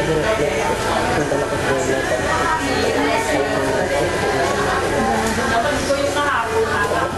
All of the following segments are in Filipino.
Dapat ko yung kahapon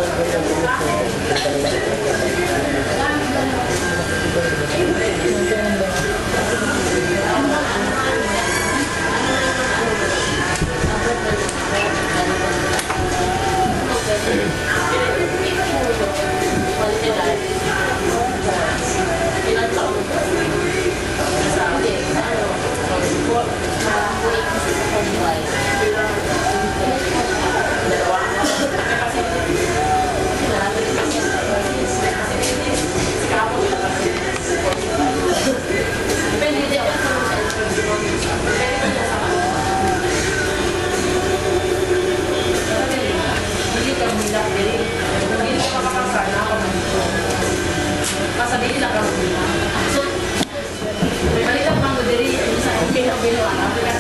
sabihin lang ako. So, may balitan pang diri sa okay na binuan.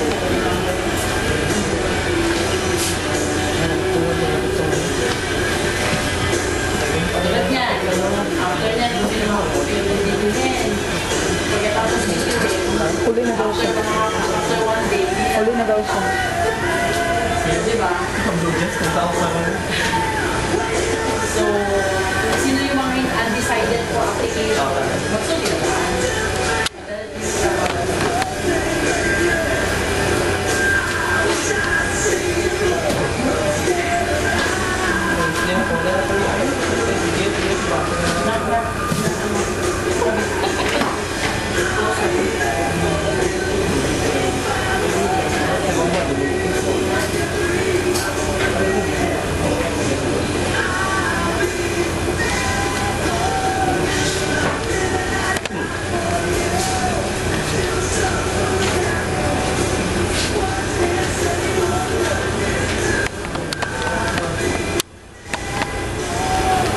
Tulad niya, after niya, bibigyan. Pagkatapos bibigyan. Huli na daw siya. After one day. Huli na daw siya. Diba? So, sino yung mga undecided for application? Magsulit.